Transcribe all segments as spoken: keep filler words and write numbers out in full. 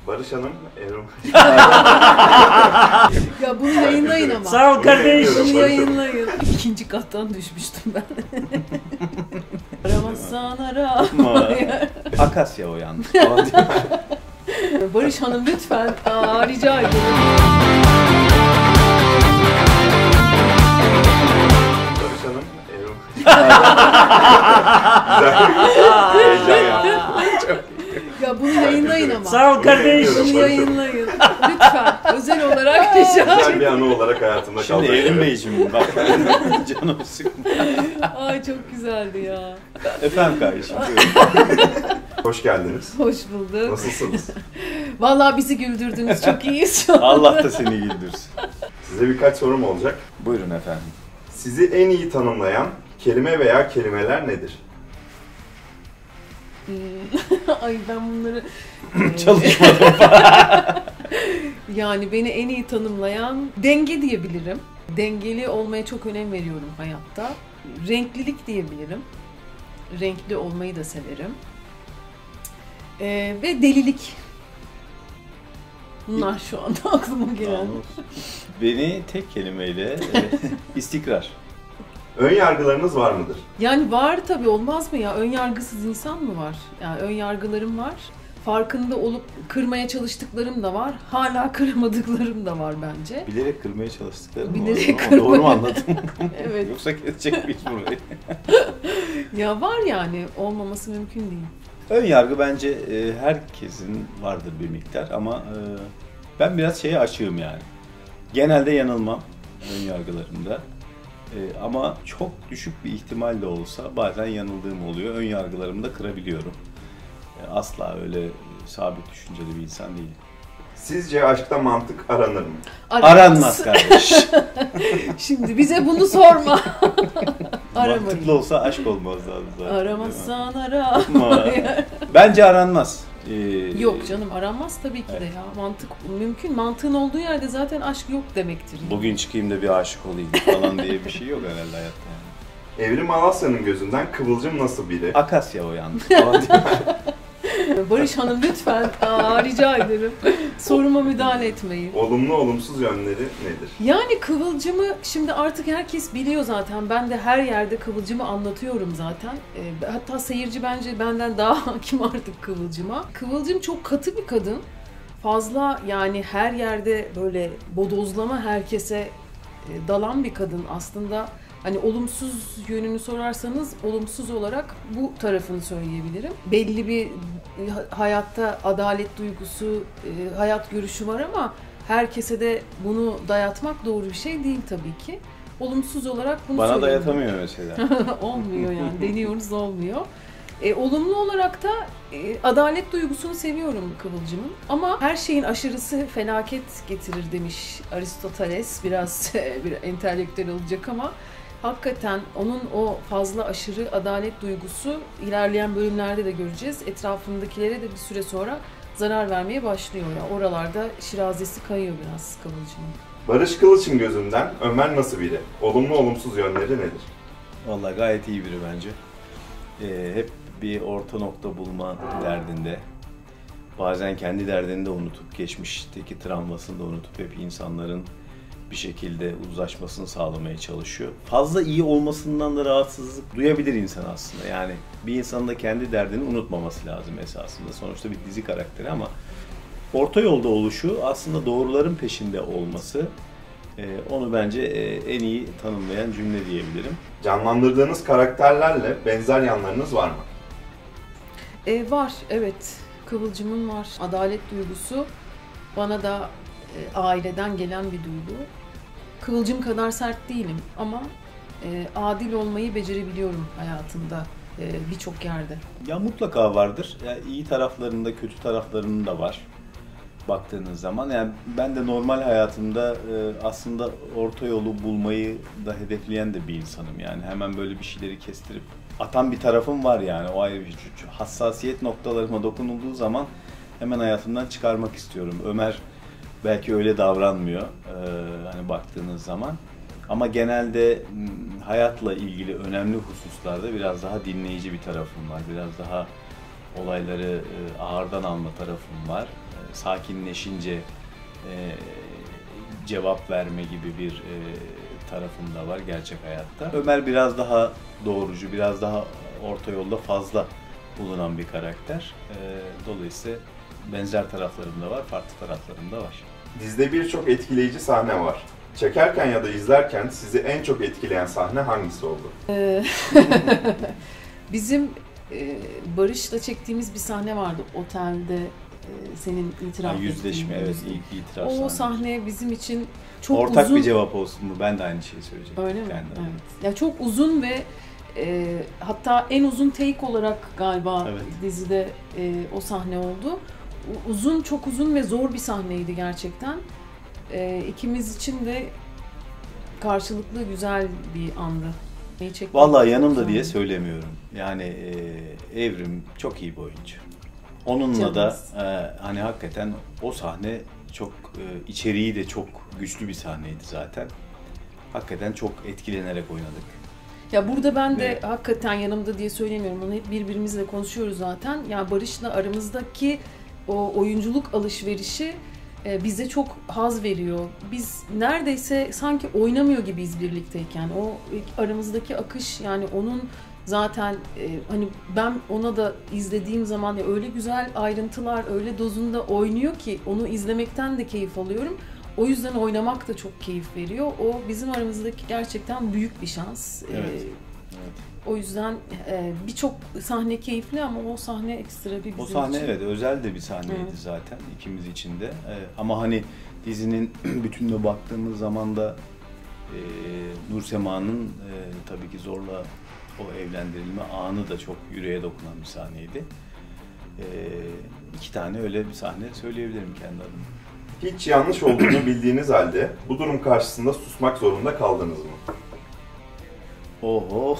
Barış Hanım, Erol. Ya bunu yayınlayın ama. Sağ ol kardeşim. Bunu yayınlayın. İkinci kattan düşmüştüm ben. Aramazsan ara. Akasya o yalnız. Barış Hanım lütfen. Aa, rica ederim. Barış Hanım, Erol. Güzel. Heyecan yaptım. Ya bunu yayınlayın ama. Sağ ol kardeşim. Bunu yayınlayın. Lütfen. Özel olarak rica Güzel ederim. bir anı olarak hayatımda kaldı. Şimdi Evrim Beyciğim bak. Canım sıkma. Ay çok güzeldi ya. Efendim kardeşim. Hoş geldiniz. Hoş bulduk. Nasılsınız? Vallahi bizi güldürdünüz. Çok iyiyiz şu an. Allah da seni güldürsün. Size birkaç sorum olacak. Buyurun efendim. Sizi en iyi tanımlayan kelime veya kelimeler nedir? Ay ben bunları... Çalışmadım. Yani beni en iyi tanımlayan denge diyebilirim. Dengeli olmaya çok önem veriyorum hayatta. Renklilik diyebilirim. Renkli olmayı da severim. Ee, ve delilik. Bunlar şu anda aklıma gelen. Beni tek kelimeyle e, istikrar. Ön yargılarınız var mıdır? Yani var tabii, olmaz mı ya? Ön yargısız insan mı var? Yani ön yargılarım var. Farkında olup kırmaya çalıştıklarım da var. Hala kıramadıklarım da var bence. Bilerek kırmaya çalıştıklarım Bilerek var. kırmaya... Doğru mu anladım? Evet. Yoksa kesecek miyiz burayı? Ya var yani. Olmaması mümkün değil. Ön yargı bence e, herkesin vardır bir miktar ama e, ben biraz şeye açığım yani. Genelde yanılmam ön yargılarımda. E, ama çok düşük bir ihtimal de olsa bazen yanıldığım oluyor. Ön yargılarımı da kırabiliyorum. E, asla öyle sabit düşünceli bir insan değilim. Sizce aşkta mantık aranır mı? Aramaz. Aranmaz kardeş. Şimdi bize bunu sorma. Aramayın. Mantıklı olsa aşk olmaz zaten. Aramazsan ara. Bence aranmaz. Ee, Yok canım, aranmaz tabii ki de ya. Mantık mümkün. Mantığın olduğu yerde zaten aşk yok demektir. Yani. Bugün çıkayım da bir aşık olayım falan diye bir şey yok herhalde hayatta yani. Evrim Alasya'nın gözünden Kıvılcım nasıl biri? Akasya o yalnız. Barış Hanım lütfen. Aa, rica ederim. Soruma müdahale etmeyin. Olumlu olumsuz yönleri nedir? Yani Kıvılcım'ı şimdi artık herkes biliyor zaten. Ben de her yerde Kıvılcım'ı anlatıyorum zaten. E, hatta seyirci bence benden daha hakim artık Kıvılcım'a. Kıvılcım çok katı bir kadın. Fazla yani her yerde böyle bodozlama, herkese e, dalan bir kadın aslında. Hani olumsuz yönünü sorarsanız olumsuz olarak bu tarafını söyleyebilirim. Belli bir hayatta adalet duygusu, hayat görüşü var ama herkese de bunu dayatmak doğru bir şey değil tabii ki. Olumsuz olarak bunu Bana söylüyorum. dayatamıyor mesela. Olmuyor yani, deniyoruz olmuyor. E, olumlu olarak da e, adalet duygusunu seviyorum Kıvılcım'ın. Ama her şeyin aşırısı felaket getirir demiş Aristoteles. Biraz bir entelektüel olacak ama hakikaten onun o fazla aşırı adalet duygusu ilerleyen bölümlerde de göreceğiz. Etrafındakilere de bir süre sonra zarar vermeye başlıyor. Yani oralarda şirazesi kayıyor biraz Kıvılcım'ın. Barış Kılıç'ın gözünden Ömer nasıl biri? Olumlu olumsuz yönleri nedir? Vallahi gayet iyi biri bence. Ee, hep bir orta nokta bulma derdinde. Bazen kendi derdini de unutup, geçmişteki travmasını da unutup hep insanların bir şekilde uzlaşmasını sağlamaya çalışıyor. Fazla iyi olmasından da rahatsızlık duyabilir insan aslında. Yani bir insanın da kendi derdini unutmaması lazım esasında. Sonuçta bir dizi karakteri ama orta yolda oluşu, aslında doğruların peşinde olması onu bence en iyi tanımlayan cümle diyebilirim. Canlandırdığınız karakterlerle benzer yanlarınız var mı? E, var, evet. Kıvılcım'ın var. Adalet duygusu bana da e, aileden gelen bir duygu. Kıvılcım kadar sert değilim ama e, adil olmayı becerebiliyorum hayatımda e, birçok yerde. Ya mutlaka vardır. Yani iyi taraflarında, kötü taraflarının da var. Baktığınız zaman yani ben de normal hayatımda e, aslında orta yolu bulmayı da hedefleyen de bir insanım. Yani hemen böyle bir şeyleri kestirip atan bir tarafım var yani. O ayrı bir şey. Hassasiyet noktalarıma dokunulduğu zaman hemen hayatımdan çıkarmak istiyorum. Ömer belki öyle davranmıyor e, hani baktığınız zaman. Ama genelde hayatla ilgili önemli hususlarda biraz daha dinleyici bir tarafım var. Biraz daha olayları e, ağırdan alma tarafım var. E, sakinleşince e, cevap verme gibi bir e, tarafım da var gerçek hayatta. Ömer biraz daha doğrucu, biraz daha orta yolda fazla bulunan bir karakter. E, dolayısıyla benzer taraflarım da var, farklı taraflarım da var. Dizide birçok etkileyici sahne var. Çekerken ya da izlerken sizi en çok etkileyen sahne hangisi oldu? Bizim e, Barış'la çektiğimiz bir sahne vardı otelde, e, senin itiraf Yani yüzleşme, ettiğin. evet, ilk itiraf O sahnesi. sahne bizim için çok Ortak uzun. bir cevap olsun mu? Ben de aynı şeyi söyleyecektim. Öyle mi? Kendim. Evet. Ya çok uzun ve e, hatta en uzun take olarak galiba Evet. dizide e, o sahne oldu. U- Uzun, çok uzun ve zor bir sahneydi gerçekten. E, ikimiz için de karşılıklı güzel bir andı. Neyi çekmek Vallahi yanımda çok diye zor. söylemiyorum. Yani e, Evrim çok iyi bir oyuncu. Onunla Canımız. da e, hani hakikaten o sahne çok e, içeriği de çok güçlü bir sahneydi zaten. Hakikaten çok etkilenerek oynadık. Ya burada ben de Evet. hakikaten yanımda diye söylemiyorum. Onu hep birbirimizle konuşuyoruz zaten. Ya Barış'la aramızdaki o oyunculuk alışverişi e, bize çok haz veriyor. Biz neredeyse sanki oynamıyor gibiyiz birlikteyken. O aramızdaki akış, yani onun zaten e, hani ben ona da izlediğim zaman ya öyle güzel ayrıntılar, öyle dozunda oynuyor ki onu izlemekten de keyif alıyorum. O yüzden oynamak da çok keyif veriyor. O bizim aramızdaki gerçekten büyük bir şans. Evet. Ee, Evet. o yüzden e, birçok sahne keyifli ama o sahne ekstra bir bizim O sahne için. evet özel de bir sahneydi Evet. zaten ikimiz için de. Ee, ama hani dizinin bütününe baktığımız zaman da e, Nursema'nın e, tabii ki zorla o evlendirilme anı da çok yüreğe dokunan bir sahneydi. E, iki tane öyle bir sahne söyleyebilirim kendi adıma. Hiç yanlış olduğunu bildiğiniz halde bu durum karşısında susmak zorunda kaldınız mı? Oho.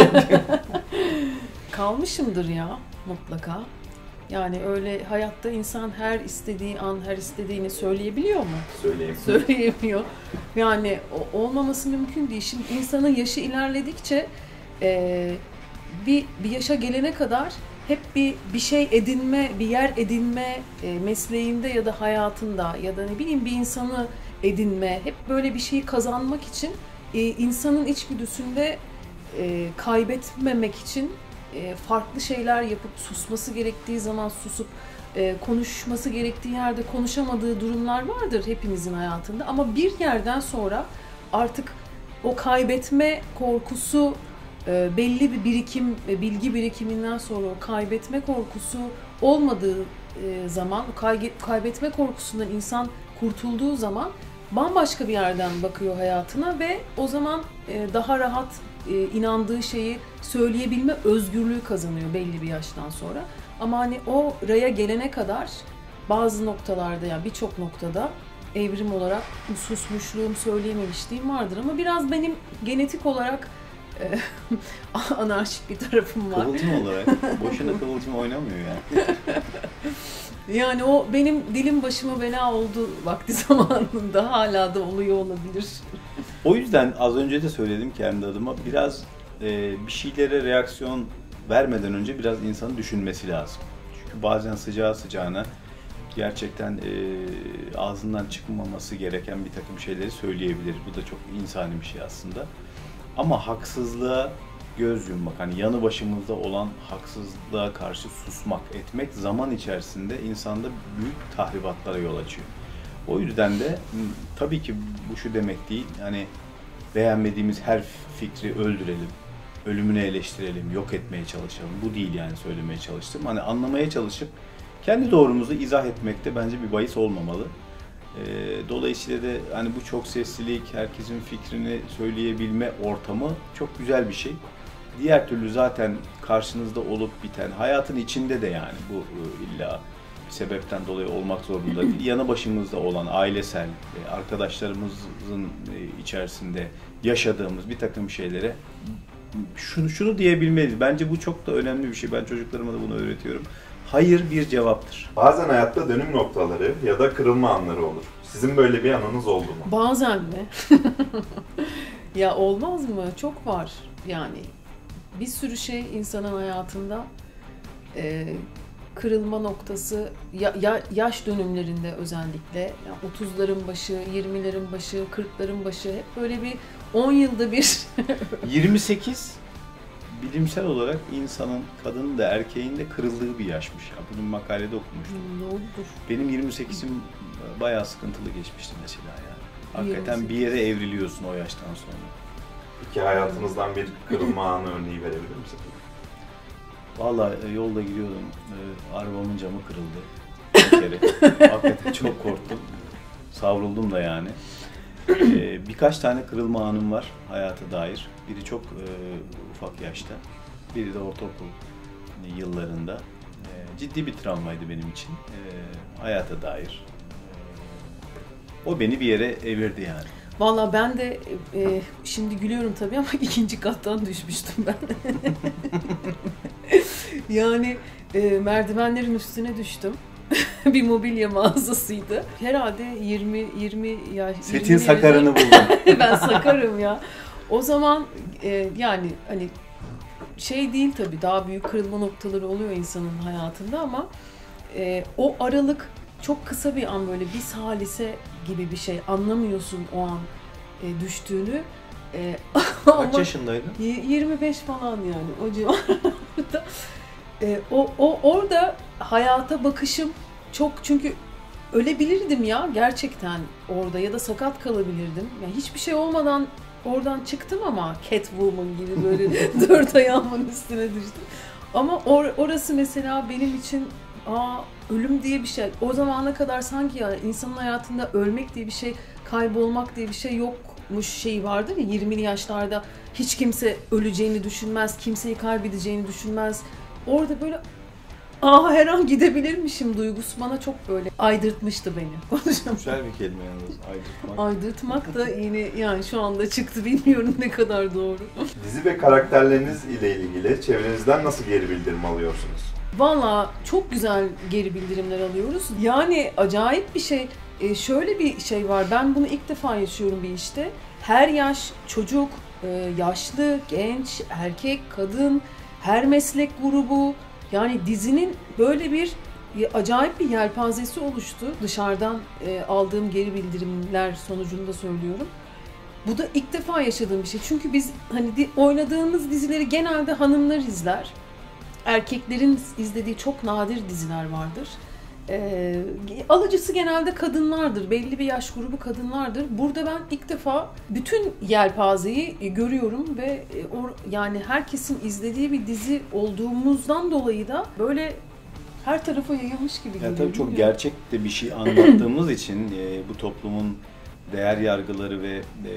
Kalmışımdır ya mutlaka. Yani öyle hayatta insan her istediği an her istediğini söyleyebiliyor mu? Söyleyeyim. Söyleyemiyor. Yani o- olmaması mümkün değil. Şimdi insanın yaşı ilerledikçe e, bir bir yaşa gelene kadar hep bir bir şey edinme, bir yer edinme, e, mesleğinde ya da hayatında ya da ne bileyim bir insanı edinme, hep böyle bir şeyi kazanmak için e, insanın içgüdüsünde e, kaybetmemek için e, farklı şeyler yapıp susması gerektiği zaman susup e, konuşması gerektiği yerde konuşamadığı durumlar vardır hepimizin hayatında. Ama bir yerden sonra artık o kaybetme korkusu e, belli bir birikim ve bilgi birikiminden sonra o kaybetme korkusu olmadığı e, zaman, o kay- kaybetme korkusundan insan kurtulduğu zaman bambaşka bir yerden bakıyor hayatına ve o zaman e, daha rahat e, inandığı şeyi söyleyebilme özgürlüğü kazanıyor belli bir yaştan sonra. Ama hani o raya gelene kadar bazı noktalarda, yani birçok noktada evrim olarak susmuşluğum, söyleyememişliğim vardır. Ama biraz benim genetik olarak e, anarşik bir tarafım var. Kıvılcım olarak. Boşuna kıvılcım oynamıyor yani. Yani o benim dilim başıma bela oldu vakti zamanında, hala da oluyor olabilir. O yüzden az önce de söyledim kendi adıma, biraz e, bir şeylere reaksiyon vermeden önce biraz insanın düşünmesi lazım. Çünkü bazen sıcağı sıcağına gerçekten e, ağzından çıkmaması gereken bir takım şeyleri söyleyebilir. Bu da çok insani bir şey aslında. Ama haksızlığa göz yummak, hani yanı başımızda olan haksızlığa karşı susmak, etmek zaman içerisinde insanda büyük tahribatlara yol açıyor. O yüzden de tabii ki bu şu demek değil, hani beğenmediğimiz her fikri öldürelim, ölümünü eleştirelim, yok etmeye çalışalım. Bu değil yani söylemeye çalıştım. Hani anlamaya çalışıp kendi doğrumuzu izah etmekte bence bir bahis olmamalı. Dolayısıyla da hani bu çok seslilik, herkesin fikrini söyleyebilme ortamı çok güzel bir şey. Diğer türlü zaten karşınızda olup biten, hayatın içinde de yani bu illa bir sebepten dolayı olmak zorunda değil. Yanı başımızda olan ailesel, arkadaşlarımızın içerisinde yaşadığımız bir takım şeylere şunu şunu diyebilmeliyiz. Bence bu çok da önemli bir şey. Ben çocuklarıma da bunu öğretiyorum. Hayır bir cevaptır. Bazen hayatta dönüm noktaları ya da kırılma anları olur. Sizin böyle bir anınız oldu mu? Bazen mi? Ya olmaz mı? Çok var. Yani bir sürü şey insanın hayatında e, kırılma noktası ya, ya, yaş dönümlerinde özellikle yani otuzların başı, yirmilerin başı, kırkların başı hep böyle bir on yılda bir. yirmi sekiz bilimsel olarak insanın, kadının da erkeğin de kırıldığı bir yaşmış. Ya. Bunu makalede okumuştum. Ne oldu? Benim yirmi sekizim bayağı sıkıntılı geçmişti mesela yani. Hakikaten yirmi sekiz. bir yere evriliyorsun o yaştan sonra. Peki hayatınızdan bir kırılma anı örneği verebilir misiniz? Vallahi yolda gidiyordum, e, arabamın camı kırıldı bir kere. Hakikaten çok korktum, savruldum da yani. E, birkaç tane kırılma anım var hayata dair. Biri çok e, ufak yaşta, biri de ortaokul yıllarında. E, ciddi bir travmaydı benim için, e, hayata dair. E, o beni bir yere evirdi yani. Valla ben de e, şimdi gülüyorum tabii ama ikinci kattan düşmüştüm ben. Yani e, merdivenlerin üstüne düştüm. Bir mobilya mağazasıydı. Herhalde yirmi yirmi yaş. Setin sakarını buldum. Ben sakarım ya. O zaman e, yani hani şey değil tabii, daha büyük kırılma noktaları oluyor insanın hayatında ama e, o aralık çok kısa bir an, böyle bir salise gibi bir şey, anlamıyorsun o an e, düştüğünü. E, Kaç yaşındaydın? yirmi beş falan yani o civarda. e, o, o orada hayata bakışım çok, çünkü ölebilirdim ya gerçekten orada ya da sakat kalabilirdim. Yani hiçbir şey olmadan oradan çıktım ama Catwoman gibi böyle dört ayağımın üstüne düştüm. Ama or, orası mesela benim için aa, ölüm diye bir şey. O zamana kadar sanki ya insanın hayatında ölmek diye bir şey, kaybolmak diye bir şey yokmuş şeyi vardır ya, yirmili yaşlarda hiç kimse öleceğini düşünmez, kimseyi kaybedeceğini düşünmez. Orada böyle aa her an gidebilirmişim duygusu bana çok böyle aydırtmıştı beni. Güzel bir kelime yalnız, aydırtmak. Aydırtmak da yine yani şu anda çıktı, bilmiyorum ne kadar doğru. Dizi ve karakterleriniz ile ilgili çevrenizden nasıl geri bildirim alıyorsunuz? Valla çok güzel geri bildirimler alıyoruz. Yani acayip bir şey. Ee, şöyle bir şey var, ben bunu ilk defa yaşıyorum bir işte. Her yaş, çocuk, e, yaşlı, genç, erkek, kadın, her meslek grubu. Yani dizinin böyle bir acayip bir yelpazesi oluştu. Dışarıdan e, aldığım geri bildirimler sonucunda söylüyorum. Bu da ilk defa yaşadığım bir şey. Çünkü biz hani di- oynadığımız dizileri genelde hanımlar izler. Erkeklerin izlediği çok nadir diziler vardır. E, alıcısı genelde kadınlardır. Belli bir yaş grubu kadınlardır. Burada ben ilk defa bütün yelpazeyi e, görüyorum ve e, or, yani herkesin izlediği bir dizi olduğumuzdan dolayı da böyle her tarafa yayılmış gibi geliyor. Ya tabii çok gerçek de bir şey anlattığımız için e, bu toplumun değer yargıları ve e,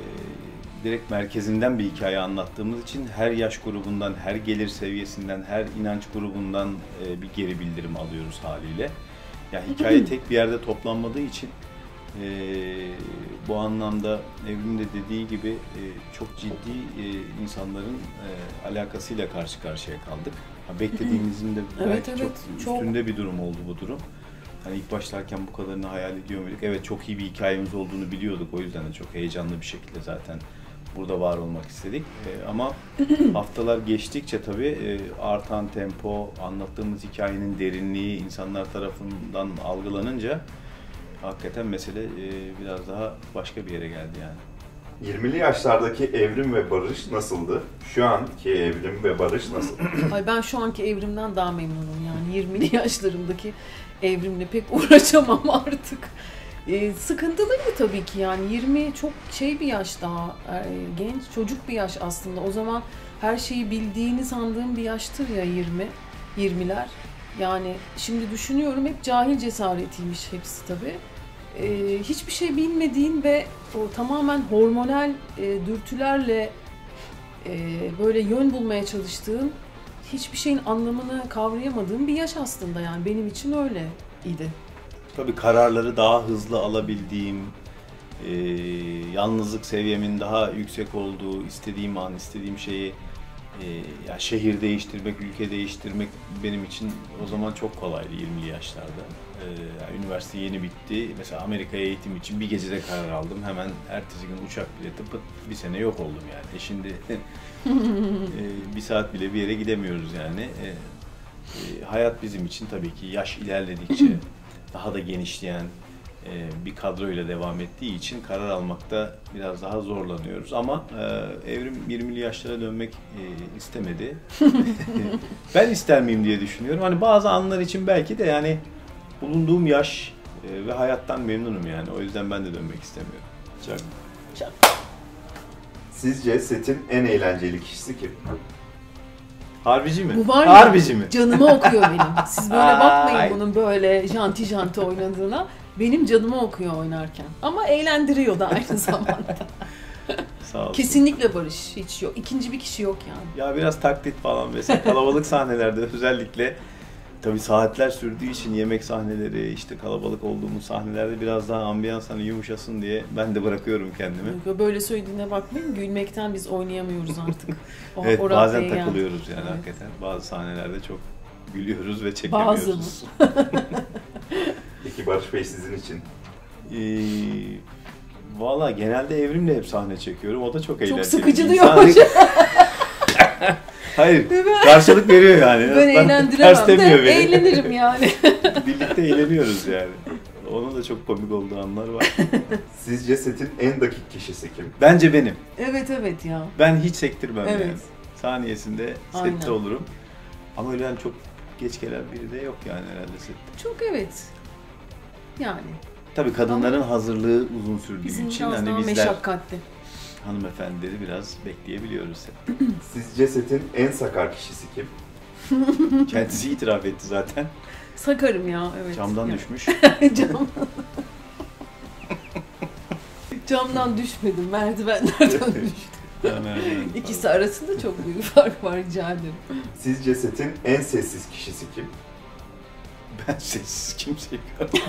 direkt merkezinden bir hikaye anlattığımız için her yaş grubundan, her gelir seviyesinden, her inanç grubundan e, bir geri bildirim alıyoruz haliyle. Yani hikaye tek bir yerde toplanmadığı için e, bu anlamda Evrim'in de dediği gibi e, çok ciddi e, insanların e, alakasıyla karşı karşıya kaldık. Ha, beklediğimizin de belki evet, evet, çok üstünde çok bir durum oldu bu durum. Hani ilk başlarken bu kadarını hayal ediyor muyduk? Evet, çok iyi bir hikayemiz olduğunu biliyorduk. O yüzden de çok heyecanlı bir şekilde zaten burada var olmak istedik. Ee, ama haftalar geçtikçe tabii e, artan tempo, anlattığımız hikayenin derinliği insanlar tarafından algılanınca hakikaten mesele e, biraz daha başka bir yere geldi yani. yirmili yaşlardaki Evrim ve Barış nasıldı? Şu anki Evrim ve Barış nasıl? Ay ben şu anki Evrim'den daha memnunum yani. yirmili yaşlarımdaki Evrim'le pek uğraşamam artık. Ee, sıkıntılıydı tabii ki yani. yirmi çok şey bir yaş daha, e, genç, çocuk bir yaş aslında. O zaman her şeyi bildiğini sandığım bir yaştır ya yirmi, yirmiler. Yani şimdi düşünüyorum, hep cahil cesaretiymiş hepsi tabii. Ee, hiçbir şey bilmediğin ve o tamamen hormonal e, dürtülerle e, böyle yön bulmaya çalıştığın, hiçbir şeyin anlamını kavrayamadığım bir yaş aslında yani. Benim için öyleydi. Tabii kararları daha hızlı alabildiğim, e, yalnızlık seviyemin daha yüksek olduğu, istediğim an istediğim şeyi, e, ya şehir değiştirmek, ülke değiştirmek benim için o zaman çok kolaydı yirmili yaşlarda. E, yani üniversite yeni bitti. Mesela Amerika'ya eğitim için bir gecede karar aldım. Hemen ertesi gün uçak bileti pıt bir sene yok oldum yani. E şimdi e, bir saat bile bir yere gidemiyoruz yani. E, e, hayat bizim için tabii ki yaş ilerledikçe daha da genişleyen e, bir kadroyla devam ettiği için karar almakta biraz daha zorlanıyoruz. Ama e, Evrim yirmili yaşlara dönmek e, istemedi. Ben ister miyim diye düşünüyorum. Hani bazı anlar için belki de yani bulunduğum yaş e, ve hayattan memnunum yani. O yüzden ben de dönmek istemiyorum. Çok. Çok. Sizce setin en eğlenceli kişisi kim? Harbici mi? Bu var ya, Harbici mi? canımı okuyor benim. Siz böyle Ay. bakmayın bunun böyle janti janti oynadığına. Benim canımı okuyor oynarken. Ama eğlendiriyor da aynı zamanda. Sağ olsun. Kesinlikle Barış. Hiç yok. İkinci bir kişi yok yani. Ya biraz taklit falan mesela kalabalık sahnelerde özellikle tabii saatler sürdüğü için yemek sahneleri işte kalabalık olduğumuz sahnelerde biraz daha ambiyans hani yumuşasın diye ben de bırakıyorum kendimi. Böyle söylediğine bakmayın. Gülmekten biz oynayamıyoruz artık. O, Evet o bazen raddeye takılıyoruz geldik. yani Evet. hakikaten. Bazı sahnelerde çok gülüyoruz ve çekemiyoruz. Bazı mı? Peki Barış Bey sizin için? Ee, Valla genelde Evrim'le hep sahne çekiyorum. O da çok eğlenceli. Çok sıkıcı İnsan- diyormuş. Hayır, karşılık veriyor yani. Ben Ters eğlendiremem de demiyor beni. eğlenirim yani. Birlikte eğleniyoruz yani. Onun da çok komik olduğu anlar var. Sizce setin en dakik kişisi kim? Bence benim. Evet evet ya. Ben hiç sektirmem Evet. yani. Saniyesinde Aynen. sette olurum. Ama öyle yani çok geç gelen biri de yok yani herhalde sette. Çok evet. Yani. Tabii kadınların hazırlığı uzun sürdüğü Bizim için biraz daha hani bizler meşakkatli. hanımefendileri biraz bekleyebiliyoruz sette. Sizce setin en sakar kişisi kim? Kendisi itiraf etti zaten. Sakarım ya evet. Camdan ya. düşmüş. Cam. Camdan düşmedim, merdivenlerden düştüm. Yani, İkisi arasında çok büyük fark var rica ederim. Sizce setin en sessiz kişisi kim? ben sessiz kimseyi görmedim.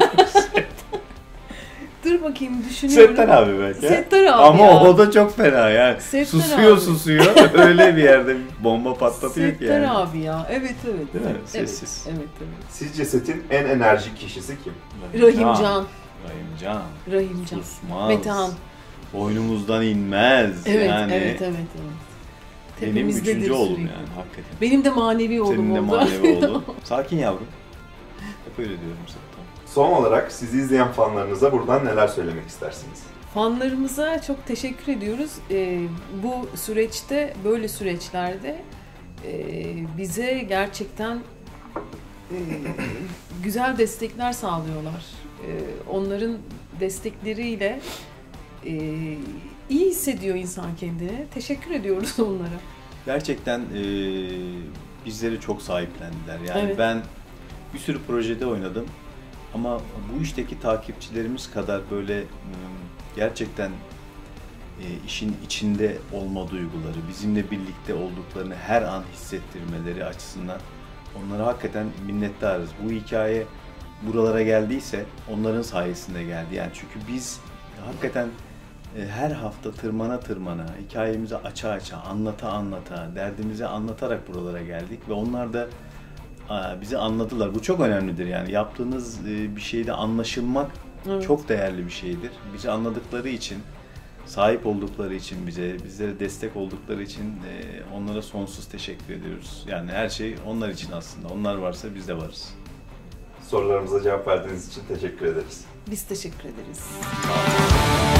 Dur bakayım düşünüyorum. Settar abi belki. Settar abi Ama ya. o da çok fena yani. Settar susuyor abi. susuyor öyle bir yerde bomba patlatıyor ki Settar yani. abi ya. Evet evet. Değil mi? Evet, Sessiz. Evet evet. Sizce setin en enerjik kişisi kim? Rahimcan. Rahimcan. Rahimcan. Susmaz. Metehan. Boynumuzdan inmez. Evet yani evet evet evet. benim Tepemizdedir üçüncü oğlum sürekli. yani hakikaten. Benim de manevi oğlum Senin de oldu. manevi oğlum. Sakin yavrum. Hep öyle diyorum sana. Son olarak sizi izleyen fanlarınıza buradan neler söylemek istersiniz? Fanlarımıza çok teşekkür ediyoruz. Ee, bu süreçte, böyle süreçlerde e, bize gerçekten e, güzel destekler sağlıyorlar. E, onların destekleriyle e, iyi hissediyor insan kendini. Teşekkür ediyoruz onlara. Gerçekten e, bizleri çok sahiplendiler. Yani Evet. ben bir sürü projede oynadım. Ama bu işteki takipçilerimiz kadar böyle e, gerçekten e, işin içinde olma duyguları, bizimle birlikte olduklarını her an hissettirmeleri açısından onlara hakikaten minnettarız. Bu hikaye buralara geldiyse onların sayesinde geldi. Yani çünkü biz hakikaten e, her hafta tırmana tırmana, hikayemizi aça aça, anlata anlata, derdimizi anlatarak buralara geldik ve onlar da a, bizi anladılar. Bu çok önemlidir yani. Yaptığınız e, bir şeyde anlaşılmak Evet. çok değerli bir şeydir. Bizi anladıkları için, sahip oldukları için bize, bizlere destek oldukları için e, onlara sonsuz teşekkür ediyoruz. Yani her şey onlar için aslında. Onlar varsa biz de varız. Sorularımıza cevap verdiğiniz için teşekkür ederiz. Biz teşekkür ederiz. Sağ olun.